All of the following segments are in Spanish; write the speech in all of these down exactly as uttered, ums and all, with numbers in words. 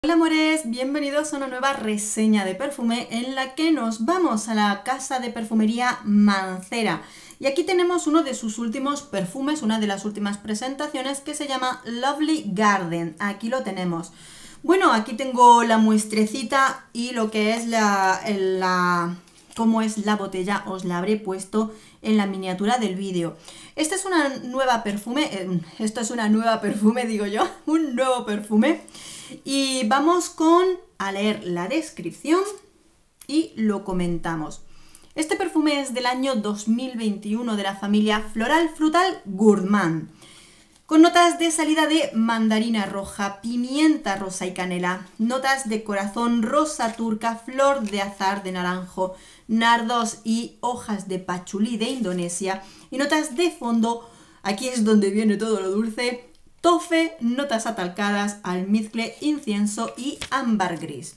Hola amores, bienvenidos a una nueva reseña de perfume en la que nos vamos a la casa de perfumería Mancera. Y aquí tenemos uno de sus últimos perfumes, una de las últimas presentaciones que se llama Lovely Garden. Aquí lo tenemos. Bueno, aquí tengo la muestrecita y lo que es la, la cómo es la botella, os la habré puesto en la miniatura del vídeo. Esta es una nueva perfume, eh, esto es una nueva perfume, digo yo, un nuevo perfume. Y vamos con a leer la descripción y lo comentamos. Este perfume es del año dos mil veintiuno de la familia Floral Frutal Gourmand, con notas de salida de mandarina roja, pimienta rosa y canela, notas de corazón rosa turca, flor de azahar de naranjo, nardos y hojas de pachulí de Indonesia, y notas de fondo, aquí es donde viene todo lo dulce, tofe, notas atalcadas, almizcle, incienso y ámbar gris.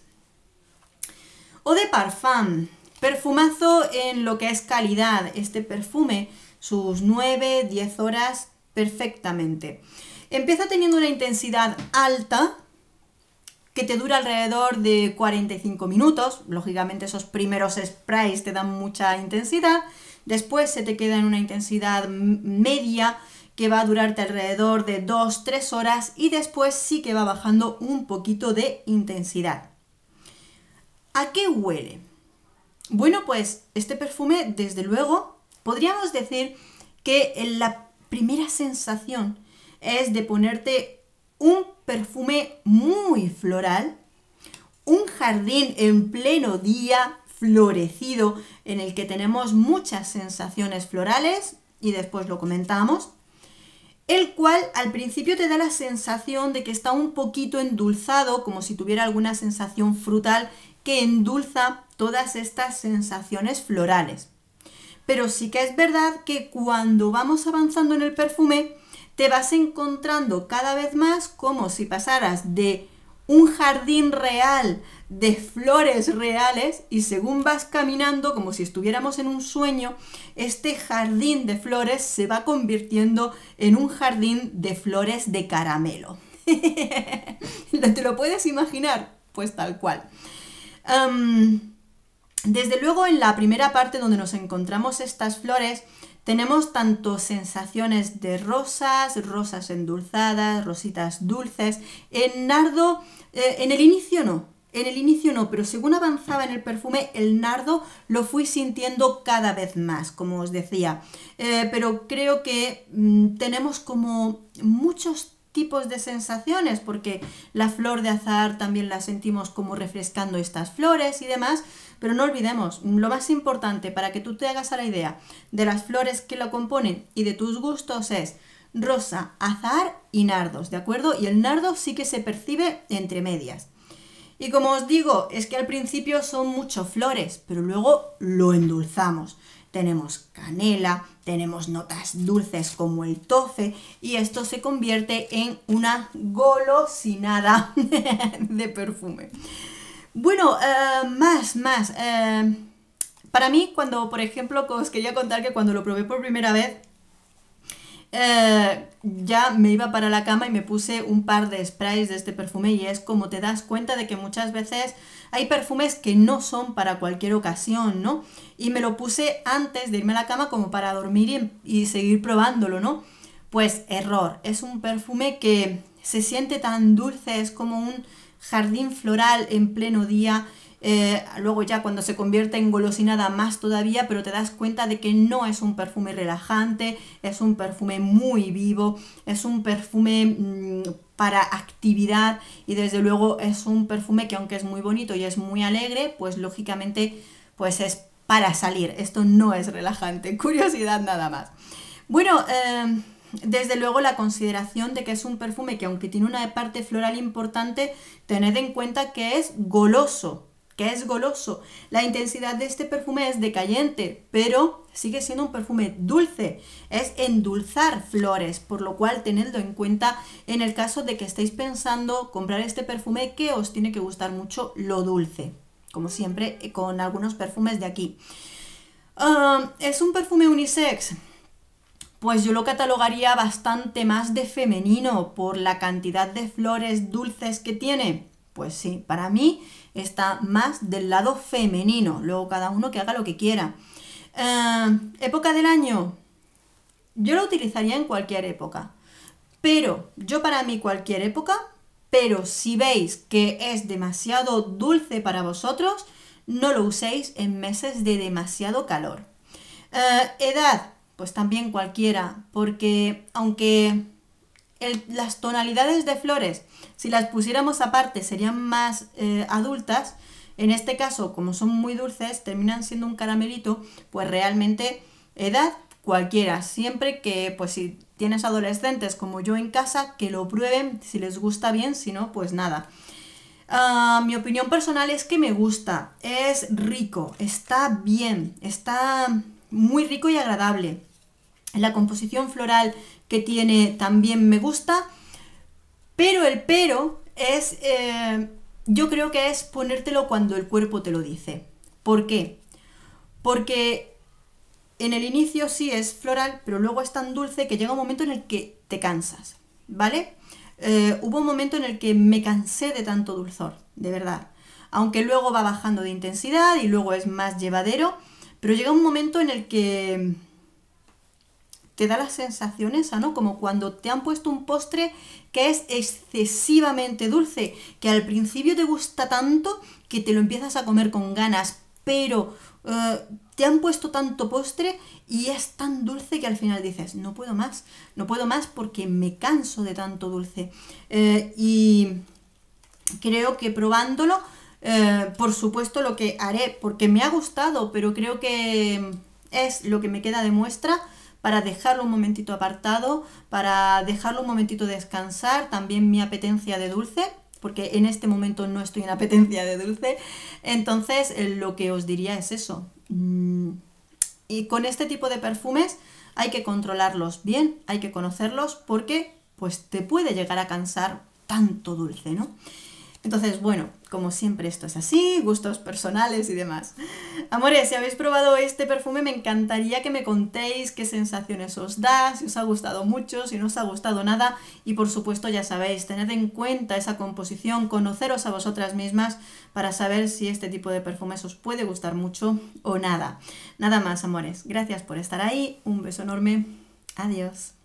Eau de Parfum, perfumazo en lo que es calidad. Este perfume, sus nueve diez horas perfectamente. Empieza teniendo una intensidad alta que te dura alrededor de cuarenta y cinco minutos. Lógicamente esos primeros sprays te dan mucha intensidad. Después se te queda en una intensidad media que va a durarte alrededor de dos tres horas y después sí que va bajando un poquito de intensidad. ¿A qué huele? Bueno, pues este perfume, desde luego, podríamos decir que la primera sensación es de ponerte un perfume muy floral, un jardín en pleno día florecido en el que tenemos muchas sensaciones florales y después lo comentamos, el cual al principio te da la sensación de que está un poquito endulzado, como si tuviera alguna sensación frutal que endulza todas estas sensaciones florales. Pero sí que es verdad que cuando vamos avanzando en el perfume, te vas encontrando cada vez más como si pasaras de un jardín real, de flores reales, y según vas caminando, como si estuviéramos en un sueño, este jardín de flores se va convirtiendo en un jardín de flores de caramelo. ¿Te lo puedes imaginar? Pues tal cual. Um, desde luego, en la primera parte donde nos encontramos estas flores, tenemos tanto sensaciones de rosas, rosas endulzadas, rositas dulces. En nardo, eh, en el inicio no, en el inicio no, pero según avanzaba en el perfume, el nardo lo fui sintiendo cada vez más, como os decía. Eh, pero creo que mmm, tenemos como muchos tipos de sensaciones, porque la flor de azahar también la sentimos como refrescando estas flores y demás, pero no olvidemos, lo más importante para que tú te hagas a la idea de las flores que lo componen y de tus gustos es rosa, azahar y nardos, ¿de acuerdo? Y el nardo sí que se percibe entre medias. Y como os digo, es que al principio son mucho flores, pero luego lo endulzamos. Tenemos canela, tenemos notas dulces como el tofe y esto se convierte en una golosinada de perfume. Bueno, uh, más, más. Uh, para mí, cuando, por ejemplo, os quería contar que cuando lo probé por primera vez, Uh, ya me iba para la cama y me puse un par de sprays de este perfume y es como te das cuenta de que muchas veces hay perfumes que no son para cualquier ocasión, ¿no? Y me lo puse antes de irme a la cama como para dormir y, y seguir probándolo, ¿no? Pues error, es un perfume que se siente tan dulce, es como un jardín floral en pleno día. Eh, luego ya cuando se convierte en golosinada más todavía, pero te das cuenta de que no es un perfume relajante, es un perfume muy vivo, es un perfume mmm, para actividad y desde luego es un perfume que aunque es muy bonito y es muy alegre, pues lógicamente pues es para salir, esto no es relajante, curiosidad nada más. Bueno, eh, desde luego la consideración de que es un perfume que aunque tiene una parte floral importante, tened en cuenta que es goloso, que es goloso. La intensidad de este perfume es decayente, pero sigue siendo un perfume dulce, es endulzar flores, por lo cual tenedlo en cuenta en el caso de que estéis pensando comprar este perfume, que os tiene que gustar mucho lo dulce, como siempre con algunos perfumes de aquí. Uh, ¿Es un perfume unisex? Pues yo lo catalogaría bastante más de femenino por la cantidad de flores dulces que tiene. Pues sí, para mí está más del lado femenino. Luego cada uno que haga lo que quiera. Eh, época del año. Yo lo utilizaría en cualquier época. Pero yo para mí cualquier época, pero si veis que es demasiado dulce para vosotros, no lo uséis en meses de demasiado calor. Eh, edad, pues también cualquiera, porque aunque el, las tonalidades de flores, si las pusiéramos aparte, serían más eh, adultas, en este caso, como son muy dulces, terminan siendo un caramelito, pues realmente edad cualquiera, siempre que, pues si tienes adolescentes como yo en casa, que lo prueben, si les gusta bien, si no, pues nada. Uh, mi opinión personal es que me gusta, es rico, está bien, está muy rico y agradable. La composición floral que tiene también me gusta, pero el pero es, eh, yo creo que es ponértelo cuando el cuerpo te lo dice. ¿Por qué? Porque en el inicio sí es floral, pero luego es tan dulce que llega un momento en el que te cansas, ¿vale? Eh, hubo un momento en el que me cansé de tanto dulzor, de verdad. Aunque luego va bajando de intensidad y luego es más llevadero, pero llega un momento en el que te da la sensación esa, ¿no? Como cuando te han puesto un postre que es excesivamente dulce, que al principio te gusta tanto que te lo empiezas a comer con ganas, pero uh, te han puesto tanto postre y es tan dulce que al final dices, no puedo más, no puedo más porque me canso de tanto dulce. Eh, y creo que probándolo, eh, por supuesto lo que haré, porque me ha gustado, pero creo que es lo que me queda de muestra, para dejarlo un momentito apartado, para dejarlo un momentito descansar, también mi apetencia de dulce, porque en este momento no estoy en apetencia de dulce, entonces eh, lo que os diría es eso. Mm, y con este tipo de perfumes hay que controlarlos bien, hay que conocerlos, porque pues te puede llegar a cansar tanto dulce, ¿no? Entonces, bueno, como siempre esto es así, gustos personales y demás. Amores, si habéis probado este perfume me encantaría que me contéis qué sensaciones os da, si os ha gustado mucho, si no os ha gustado nada y por supuesto ya sabéis, tened en cuenta esa composición, conoceros a vosotras mismas para saber si este tipo de perfumes os puede gustar mucho o nada. Nada más, amores, gracias por estar ahí, un beso enorme, adiós.